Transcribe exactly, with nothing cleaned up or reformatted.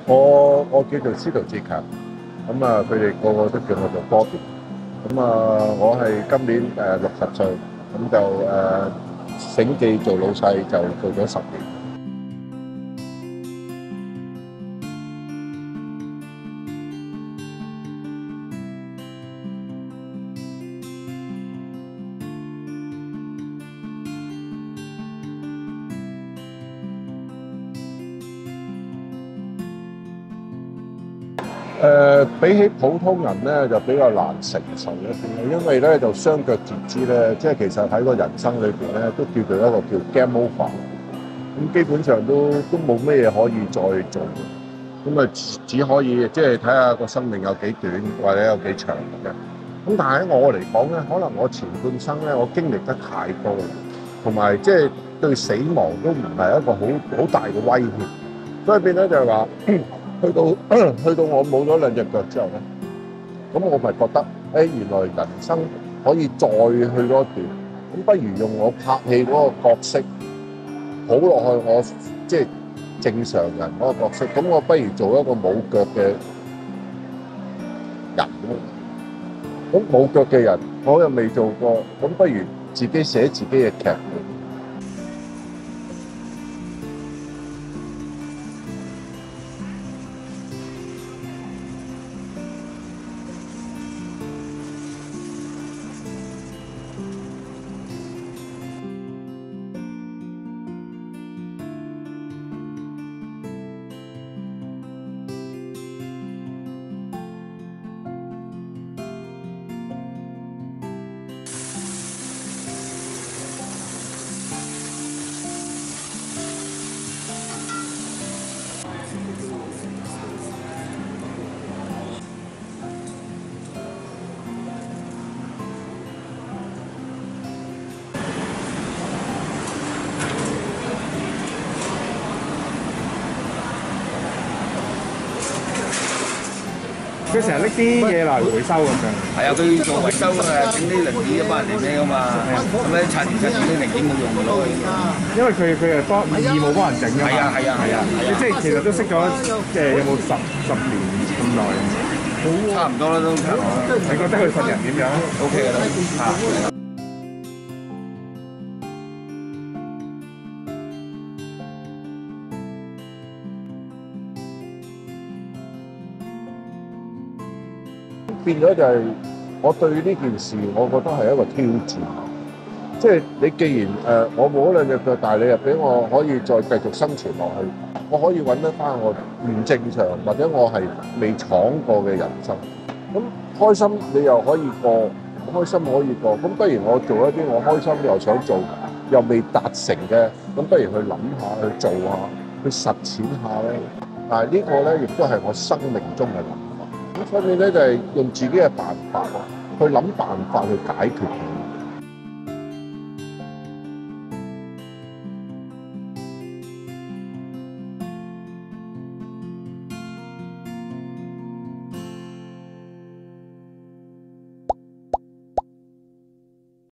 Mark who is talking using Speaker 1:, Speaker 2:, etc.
Speaker 1: 我我叫做司徒志強，咁啊佢哋個個都叫我做 Bobby。咁啊，我係今年誒六十歲，咁就誒醒記做老細就做咗十年。誒、呃、比起普通人咧，就比較難承受一啲，因為咧就雙腳截肢咧，即係其實喺個人生裏邊咧，都叫做一個叫 game over，咁基本上都都冇咩嘢可以再做嘅，咁啊只只可以即係睇下個生命有幾短或者有幾長嘅。咁但係喺我嚟講咧，可能我前半生咧，我經歷得太多，同埋即係對死亡都唔係一個好好大嘅威脅，所以變咗就係話。去到去到我冇咗兩隻腳之後咧，咁我咪覺得，誒、欸、原來人生可以再去多一段，咁不如用我拍戲嗰個角色，好落去我即係正常人嗰個角色，咁我不如做一個冇腳嘅人咯。咁冇腳嘅人，我又未做過，咁不如自己寫自己嘅劇本。
Speaker 2: 佢成日拎啲嘢嚟回收咁樣。
Speaker 3: 係啊，佢做維修啊，整啲零件一班人嚟咩噶嘛。咁咧拆完之後啲零件冇用㗎咯。
Speaker 2: 因為佢佢係幫義務幫人整㗎嘛。
Speaker 3: 係啊係啊係啊係啊！
Speaker 2: 即係其實都識咗，即係有冇十十年咁耐？
Speaker 3: 差唔多啦都。
Speaker 2: 你覺得佢份人點樣
Speaker 3: ？O K 㗎啦，嚇。
Speaker 1: 變咗就係我對呢件事，我覺得係一個挑戰。即係你既然誒、呃、我冇咗兩隻腳，但係你又俾我可以再繼續生存落去，我可以揾得翻我唔正常或者我係未闖過嘅人生。咁開心你又可以過，開心可以過。咁不如我做一啲我開心又想做又未達成嘅，咁不如去諗下去做下去實踐下咧。但係呢個咧亦都係我生命中嘅諗法。咁所以咧就係用自己嘅辦法去諗辦法去解決佢。